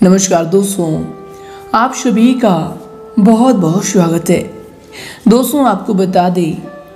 नमस्कार दोस्तों, आप सभी का बहुत बहुत स्वागत है। दोस्तों, आपको बता दें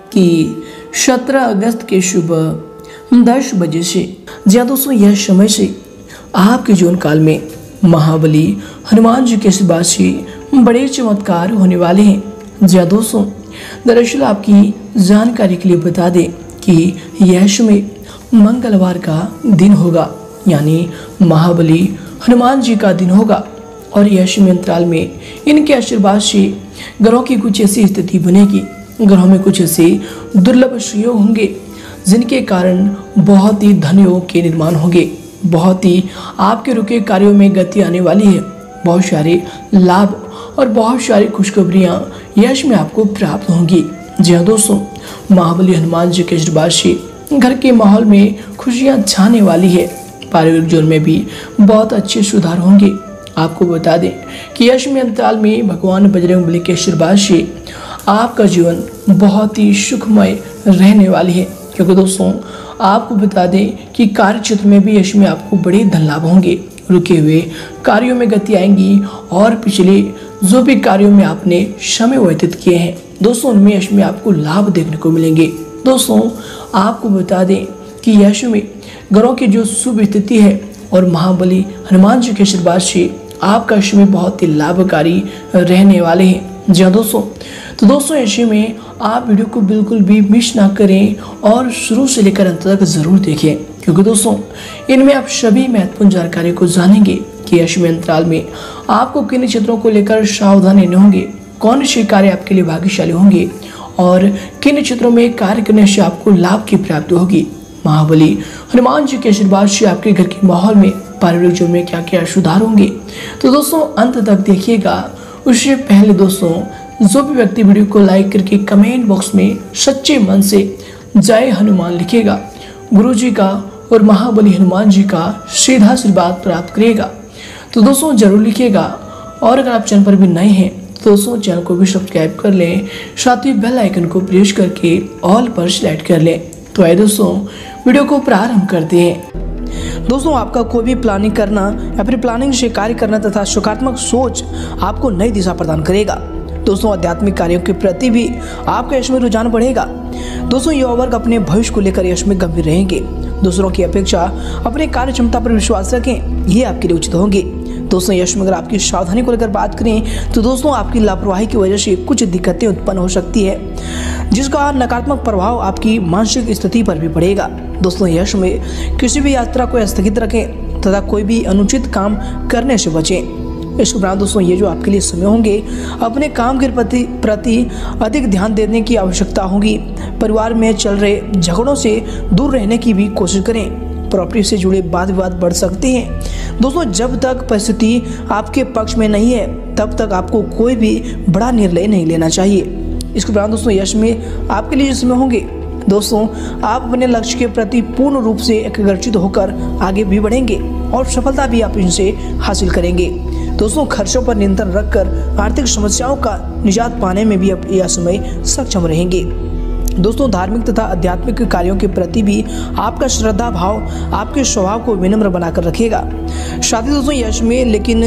कि 17 अगस्त के सुबह 10 बजे से दोस्तों यह समय से आपके जीवन काल में महाबली हनुमान जी के आशीर्वाद से बड़े चमत्कार होने वाले हैं। दोस्तों, दरअसल आपकी जानकारी के लिए बता दें कि यह समय मंगलवार का दिन होगा, यानी महाबली हनुमान जी का दिन होगा। और यह समय अंतराल में इनके आशीर्वाद से ग्रहों की कुछ ऐसी स्थिति बनेगी, ग्रहों में कुछ ऐसे दुर्लभ संयोग होंगे जिनके कारण बहुत ही धन योग के निर्माण होंगे, बहुत ही आपके रुके कार्यों में गति आने वाली है, बहुत सारे लाभ और बहुत सारी खुशखबरियां यश में आपको प्राप्त होंगी। जी हाँ दोस्तों, महाबली हनुमान जी के आशीर्वाद से घर के माहौल में खुशियां छाने वाली है, पारिवारिक जीवन में भी बहुत अच्छे सुधार होंगे। आपको बता दें कि यश में अंतराल में भगवान बजरंगबली के आशीर्वाद से आपका जीवन बहुत ही सुखमय रहने वाली है, क्योंकि दोस्तों आपको बता दें कि कार्य क्षेत्र में भी यश में आपको बड़े धन लाभ होंगे, रुके हुए कार्यों में गति आएंगी और पिछले जो भी कार्यों में आपने समय व्यतीत किए हैं दोस्तों, उनमें यश में आपको लाभ देखने को मिलेंगे। दोस्तों, आपको बता दें कि यश में ग्रहों की जो शुभ स्थिति है और महाबली हनुमान जी के आशीर्वाद से आपका समय बहुत ही लाभकारी रहने वाले हैं। जी हाँ दोस्तों, तो दोस्तों ऐसे में आप वीडियो को बिल्कुल भी मिस ना करें और शुरू से लेकर अंत तक जरूर देखें, क्योंकि दोस्तों इनमें आप सभी महत्वपूर्ण जानकारी को जानेंगे कि यश में अंतराल में आपको किन क्षेत्रों को लेकर सावधान रहने होंगे, कौन से कार्य आपके लिए भाग्यशाली होंगे और किन क्षेत्रों में कार्य करने से आपको लाभ की प्राप्ति होगी। महाबली हनुमान जी के आशीर्वाद से आपके घर के माहौल में, पारिवारिक जीवन में क्या क्या सुधार होंगे, तो दोस्तों अंत तक देखिएगा। उससे पहले दोस्तों जो भी व्यक्ति वीडियो को लाइक करके कमेंट बॉक्स में सच्चे मन से जय हनुमान लिखेगा, गुरु जी का और महाबली हनुमान जी का सीधा आशीर्वाद प्राप्त करेगा। तो दोस्तों जरूर लिखिएगा, और अगर आप चैनल पर भी नए हैं तो दोस्तों चैनल को भी सब्सक्राइब कर लें, साथ ही बेल आइकन को प्रेस करके ऑल पर सिलेक्ट कर लें। तो आइए दोस्तों वीडियो को प्रारंभ करते हैं। दोस्तों, आपका कोई भी प्लानिंग करना या फिर प्लानिंग से कार्य करना तथा सकारात्मक सोच आपको नई दिशा प्रदान करेगा। दोस्तों, आध्यात्मिक कार्यों के प्रति भी आपका यश में रुझान बढ़ेगा। दोस्तों, युवा वर्ग अपने भविष्य को लेकर यश में गंभीर रहेंगे। दूसरों की अपेक्षा अपने कार्य क्षमता पर विश्वास रखें, ये आपके लिए उचित होंगे। दोस्तों, यश में अगर आपकी सावधानी को लेकर बात करें तो दोस्तों आपकी लापरवाही की वजह से कुछ दिक्कतें उत्पन्न हो सकती है, जिसका नकारात्मक प्रभाव आपकी मानसिक स्थिति पर भी पड़ेगा। दोस्तों, यश में किसी भी यात्रा को स्थगित रखें तथा कोई भी अनुचित काम करने से बचें। इस उपरांत दोस्तों ये जो आपके लिए समय होंगे, अपने काम के प्रति अधिक ध्यान देने की आवश्यकता होगी। परिवार में चल रहे झगड़ों से दूर रहने की भी कोशिश करें। प्रॉपर्टी से जुड़े वाद विवाद बढ़ सकते हैं। दोस्तों, जब तक परिस्थिति आपके पक्ष में नहीं है तब तक आपको कोई भी बड़ा निर्णय नहीं लेना चाहिए। इसके उपरांत दोस्तों यश में आपके लिए जिसमें होंगे, दोस्तों आप अपने लक्ष्य के प्रति पूर्ण रूप से एकाग्रचित होकर आगे भी बढ़ेंगे और सफलता भी आप इनसे हासिल करेंगे। दोस्तों, खर्चों पर नियंत्रण रखकर आर्थिक समस्याओं का निजात पाने में भी आप यह समय सक्षम रहेंगे। दोस्तों, धार्मिक तथा आध्यात्मिक कार्यों के प्रति भी आपका श्रद्धा भाव आपके स्वभाव को विनम्र बनाकर रखेगा। साथ ही दोस्तों यश में लेकिन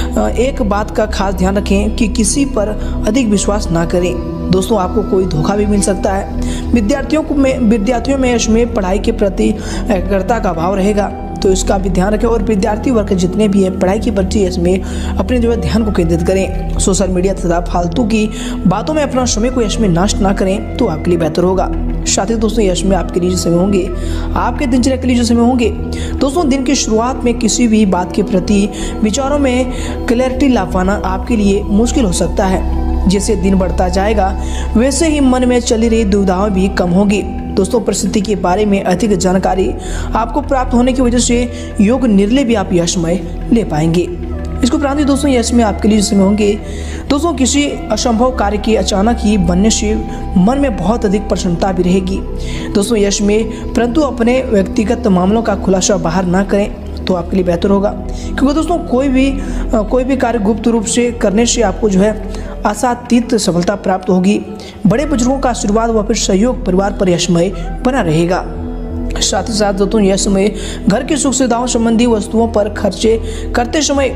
एक बात का खास ध्यान रखें कि किसी पर अधिक विश्वास ना करें। दोस्तों, आपको कोई धोखा भी मिल सकता है। विद्यार्थियों में यश में पढ़ाई के प्रति एकाग्रता का भाव रहेगा, तो इसका भी ध्यान रखें। और विद्यार्थी वर्ग जितने भी है पढ़ाई के प्रति इसमें अपने जो है ध्यान को केंद्रित करें। सोशल मीडिया तथा फालतू की बातों में अपना समय को यश में नष्ट ना करें, तो आपके लिए बेहतर होगा। साथ ही दोस्तों यश में आपके लिए जो समय होंगे, आपके दिनचर्या के लिए जो समय होंगे, दोस्तों दिन की शुरुआत में किसी भी बात के प्रति विचारों में क्लैरिटी ला पाना आपके लिए मुश्किल हो सकता है। जैसे दिन बढ़ता जाएगा वैसे ही मन में चली रही दुविधाएं भी कम होगी। दोस्तों, परिस्थिति के बारे में अधिक जानकारी आपको प्राप्त होने की वजह से योग्य निर्णय भी आप यशमय ले पाएंगे। इसको उपरांत दोस्तों यश में आपके लिए जिसमें होंगे, दोस्तों किसी असंभव कार्य के अचानक ही बनने से मन में बहुत अधिक प्रसन्नता भी रहेगी। दोस्तों, यश में परंतु अपने व्यक्तिगत मामलों का खुलासा बाहर ना करें, तो आपके लिए बेहतर होगा। क्योंकि दोस्तों कोई भी कार्य गुप्त रूप से करने से आपको जो है आशातीत सफलता प्राप्त होगी। बड़े बुजुर्गों का आशीर्वाद व फिर सहयोग परिवार पर यशमय बना रहेगा। साथ ही साथ दोस्तों यह समय घर की सुख सुविधाओं संबंधी वस्तुओं पर खर्चे करते समय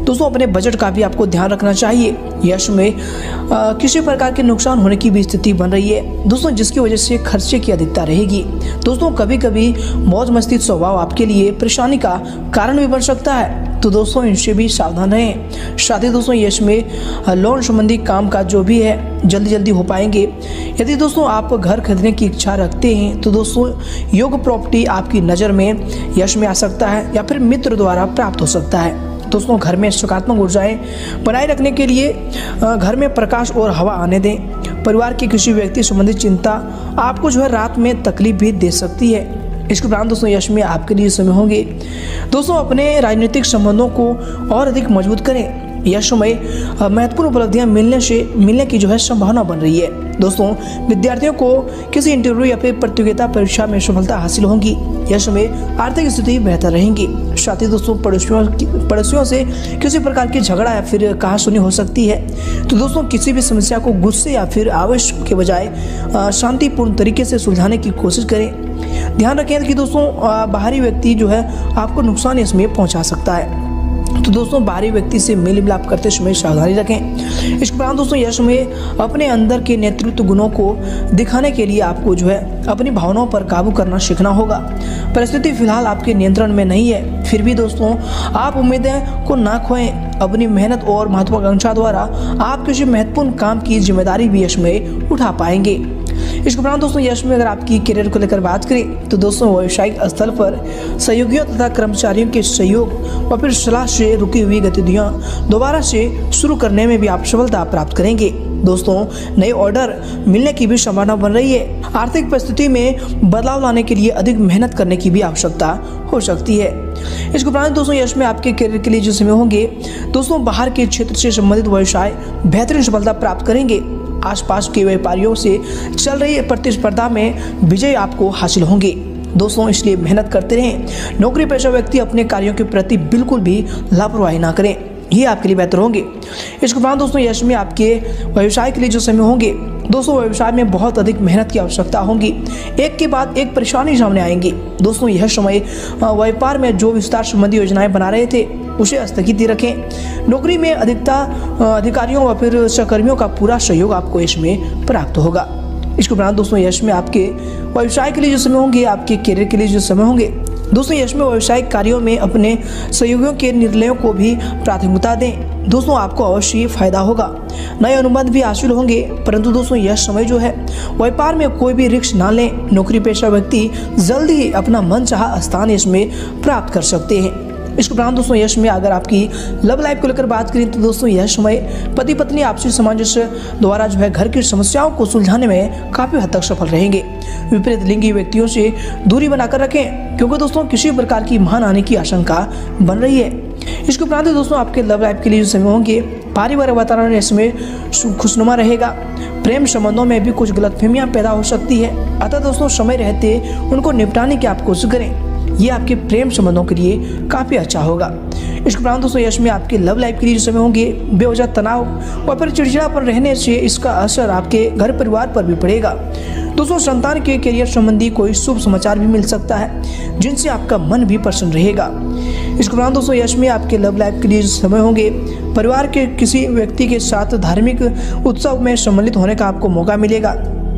दोस्तों अपने बजट का भी आपको ध्यान रखना चाहिए। यश में किसी प्रकार के नुकसान होने की भी स्थिति बन रही है दोस्तों, जिसकी वजह से खर्चे की अधिकता रहेगी। दोस्तों कभी कभी मौज मस्ती स्वभाव आपके लिए परेशानी का कारण भी बन सकता है, तो दोस्तों इनसे भी सावधान रहें। साथ ही दोस्तों यश में लोन संबंधी काम काज जो भी है जल्दी हो पाएंगे। यदि दोस्तों आप घर खरीदने की इच्छा रखते हैं तो दोस्तों योग प्रॉपर्टी आपकी नज़र में यश में आ सकता है या फिर मित्र द्वारा प्राप्त हो सकता है। दोस्तों घर में सकारात्मक ऊर्जाएं बनाए रखने के लिए घर में प्रकाश और हवा आने दें। परिवार के किसी व्यक्ति संबंधी चिंता आपको जो है रात में तकलीफ भी दे सकती है। इसके उपरांत दोस्तों यश में आपके लिए समय होंगे। दोस्तों अपने राजनीतिक संबंधों को और अधिक मजबूत करें। यश में महत्वपूर्ण उपलब्धियां मिलने की जो है संभावना बन रही है। दोस्तों विद्यार्थियों को किसी इंटरव्यू या फिर प्रतियोगिता परीक्षा में सफलता हासिल होगी। यश में आर्थिक स्थिति बेहतर रहेंगी। साथ ही दोस्तों पड़ोसियों से किसी प्रकार की झगड़ा या फिर कहासुनी हो सकती है, तो दोस्तों किसी भी समस्या को गुस्से या फिर आवेश के बजाय शांतिपूर्ण तरीके से सुलझाने की कोशिश करें। ध्यान रखें कि दोस्तों बाहरी व्यक्ति जो है आपको नुकसान इसमें पहुंचा सकता है, तो दोस्तों बाहरी व्यक्ति से मेल मिलाप करते समय सावधानी रखें। इसके उपरांत दोस्तों यश में अपने अंदर के नेतृत्व गुणों को दिखाने के लिए आपको जो है अपनी भावनाओं पर काबू करना सीखना होगा। परिस्थिति फिलहाल आपके नियंत्रण में नहीं है, फिर भी दोस्तों आप उम्मीदें को ना खोएं। अपनी मेहनत और महत्वाकांक्षा द्वारा आप किसी महत्वपूर्ण काम की जिम्मेदारी भी यश में उठा पाएंगे। इसके उपरांत दोस्तों यश में अगर आपकी करियर को लेकर बात करें तो दोस्तों व्यावसायिक स्थल पर सहयोगियों तथा कर्मचारियों के सहयोग और फिर सलाह से रुकी हुई गतिविधियां दोबारा से शुरू करने में भी आप सफलता प्राप्त करेंगे। दोस्तों नए ऑर्डर मिलने की भी संभावना बन रही है। आर्थिक परिस्थिति में बदलाव लाने के लिए अधिक मेहनत करने की भी आवश्यकता हो सकती है। इसके उपरांत दोस्तों यश में आपके करियर के लिए जो समय होंगे दोस्तों बाहर के क्षेत्र से संबंधित व्यवसाय बेहतरीन सफलता प्राप्त करेंगे। आसपास के व्यापारियों से चल रही प्रतिस्पर्धा में विजय आपको हासिल होंगे। दोस्तों इसलिए मेहनत करते रहें। नौकरी पेशा व्यक्ति अपने कार्यों के प्रति बिल्कुल भी लापरवाही ना करें, ये आपके लिए बेहतर होंगे। इसके उपरांत दोस्तों यश में आपके व्यवसाय के लिए जो समय होंगे दोस्तों व्यवसाय में बहुत अधिक मेहनत की आवश्यकता होगी। एक के बाद एक परेशानी सामने आएंगी। दोस्तों यह समय व्यापार में जो विस्तार संबंधी योजनाएं बना रहे थे उसे स्थगित रखें। नौकरी में अधिकारियों व फिर सहकर्मियों का पूरा सहयोग आपको इसमें प्राप्त होगा। इसके उपरांत दोस्तों यश में आपके व्यवसाय के लिए जो समय होंगे, आपके करियर के लिए जो समय होंगे दोस्तों यश में व्यावसायिक कार्यों में अपने सहयोगियों के निर्णयों को भी प्राथमिकता दें। दोस्तों आपको अवश्य फायदा होगा। नए अनुबंध भी हासिल होंगे, परंतु दोस्तों यह समय जो है व्यापार में कोई भी रिस्क ना लें। नौकरी पेशा व्यक्ति जल्दी ही अपना मनचाहा स्थान इसमें प्राप्त कर सकते हैं। इसके उपरांत दोस्तों यश में अगर आपकी लव लाइफ को लेकर बात करें तो दोस्तों यह समय पति पत्नी आपसी सामंजस्य द्वारा जो है घर की समस्याओं को सुलझाने में काफी हद तक सफल रहेंगे। विपरीत लिंगी व्यक्तियों से दूरी बनाकर रखें, क्योंकि दोस्तों किसी प्रकार की महान आने की आशंका बन रही है। इसके उपरांत दोस्तों आपके लव लाइफ के लिए जो समय होंगे पारिवारिक वातावरण इसमें खुशनुमा रहेगा। प्रेम संबंधों में भी कुछ गलतफहमियां पैदा हो सकती है, अतः दोस्तों समय रहते उनको निपटाने की आप कोशिश करें, ये आपके प्रेम संबंधों के लिए काफी अच्छा होगा। इसके उपरांत दोस्तों यश में आपके लव लाइफ के लिए जो समय होंगे बेवजह तनाव और फिर चिड़चिड़ापन रहने से इसका असर आपके घर परिवार पर भी पड़ेगा। दोस्तों संतान के करियर संबंधी कोई शुभ समाचार भी मिल सकता है जिनसे आपका मन भी प्रसन्न रहेगा। इसके उपरांत दोस्तों यश में आपके लव लाइफ के लिए जो समय होंगे परिवार के किसी व्यक्ति के साथ धार्मिक उत्सव में सम्मिलित होने का आपको मौका मिलेगा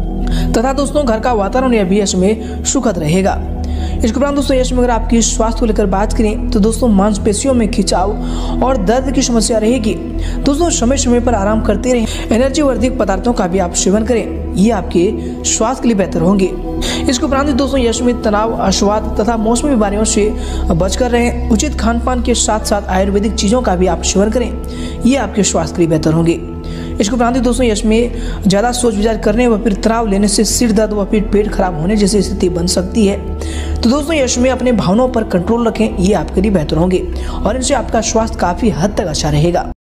तथा दोस्तों घर का वातावरण भी इसमें सुखद रहेगा। इसके उपरांत दोस्तों यश में अगर आपकी स्वास्थ्य को लेकर बात करें तो दोस्तों मांसपेशियों में खिंचाव और दर्द की समस्या रहेगी। दोस्तों समय समय पर आराम करते रहें। एनर्जी वर्धक पदार्थों का भी आप सेवन करें, ये आपके स्वास्थ्य के लिए बेहतर होंगे। इसके उपरांत दोस्तों यश में तनाव, अश्वाद तथा मौसमी बीमारियों से बचकर रहें। उचित खान पान के साथ साथ आयुर्वेदिक चीज़ों का भी आप सेवन करें, ये आपके स्वास्थ्य के लिए बेहतर होंगे। इसके उपरांत दोस्तों यश में ज़्यादा सोच विचार करने व फिर तनाव लेने से सिर दर्द व फिर पेट खराब होने जैसी स्थिति बन सकती है, तो दोस्तों यश में अपने भावनाओं पर कंट्रोल रखें, ये आपके लिए बेहतर होंगे और इनसे आपका स्वास्थ्य काफ़ी हद तक अच्छा रहेगा।